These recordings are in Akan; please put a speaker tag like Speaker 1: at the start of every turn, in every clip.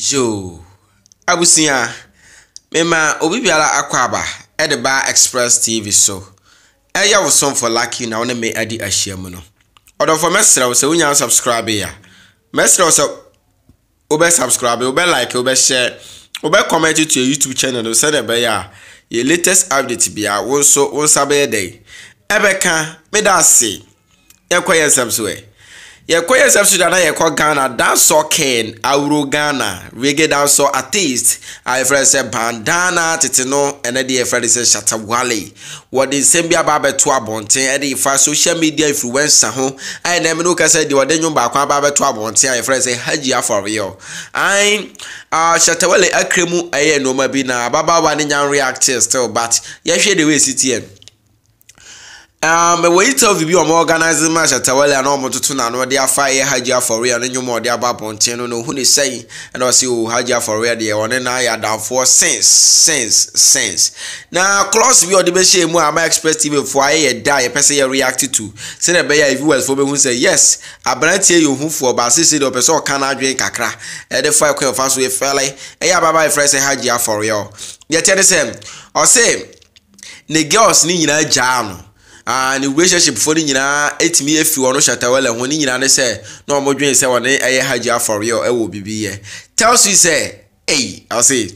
Speaker 1: Yo, abusia, mema obi biara akwaba e de ba Express TV so. Eya wo som for lucky na wona me adi ahyiam no. Odo for mesra wo se wonya subscribe ya. Mesra wo se obe subscribe, obe like, obe share, obe comment to your YouTube channel no se de be ya. Your latest update bia won so won sabe dey. Ebeka me da se. Yakwa so e. Ye kweye subsidy na ye kwa Ghana dance ken awuro Ghana reggae dance artist I friend say bandana titino ene de friend say Shatta Wale what the same bia ba beto abonten e de fa social media influencer ho I na me no ka say de wode nyum ba kwa ba beto abonten I friend say Hajia for real I Shatta Wale akremu aye no ma bi na baba wa ne nyan react still but ye hwe the way city we tell you am organizing match at Wale and almost to na no dey afa ye Hajia for real and nyumo dey aba ponten no who dey say and I see Hajia for real dey one na ya down for sense na close we dey be share mu am Express TV for aye die e person you react to say na be ya viewers for be who say yes abrantie you hu for ba say the person can adwen kakra e dey for kwen fa so e fele e ya baba e friend say Hajia for real ye tell say or say the girls ni nyina ja and the relationship for the nyina etimi efi wono Shatta Wale ho ni nyina ne say na omodwen say won eye Hajia for real e wo bibi ye tells you say hey I'll say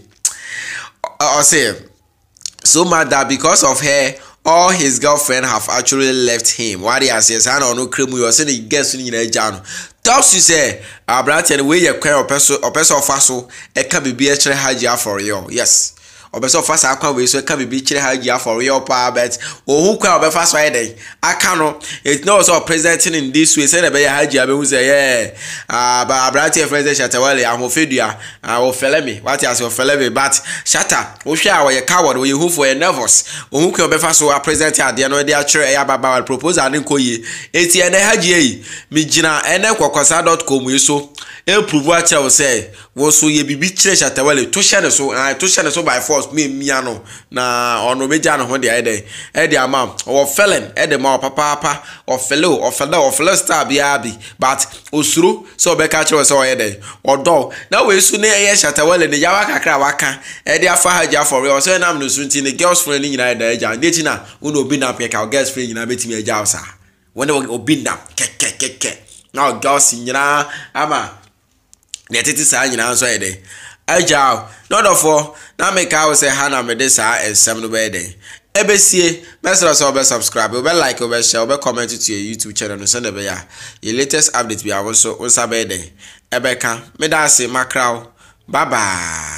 Speaker 1: so mad that because of her all his girlfriend have actually left him why they say say na no kremu you say the girls ni nyina ja no tells you say abrante the way you kwen opeso ofaso e ka bibi e kire Hajia for real yes obeso fast akwa we so ka bibi kire Hajia for real pa but ohu kwa obefa so eden aka no it no so presenting in this way say na be Hajia be hu say yeah ba abrante president Shatta Wale ahofedua o feleme what you say o feleme but Shatta o hwe a we coward we hu for nervous ohu kwa obefa so present ade no dey akire ya baba proposal ne koyi eti ene Hajia yi mi gina ene kokosa.com yi so e prove a tell say wo so ye bibi kire Shatta Wale to share so by force me miano na ono meja no ho de e de ama o felon e de ma papa o fellow star bia bi but osuro so be ka kire so o ye de odo na we su ne ye Shatta Wale ne yawa kakra waka e de afa Hajia for real so na no su nti ne girls friend ni nyina de ja ndeti na uno obi na peka girls friend nyina betimi eja usa wona obi na keke na girls nyina ama ne tete sa nyina so ye de Ajao, not of all, now make I say Hannah Medesa and some no bedding. Ebesie, mesra so be subscribe, be like, be share, be comment to your YouTube channel no send be ya. Your latest update be also on Saturday. Ebeka, me da say macro. Bye bye.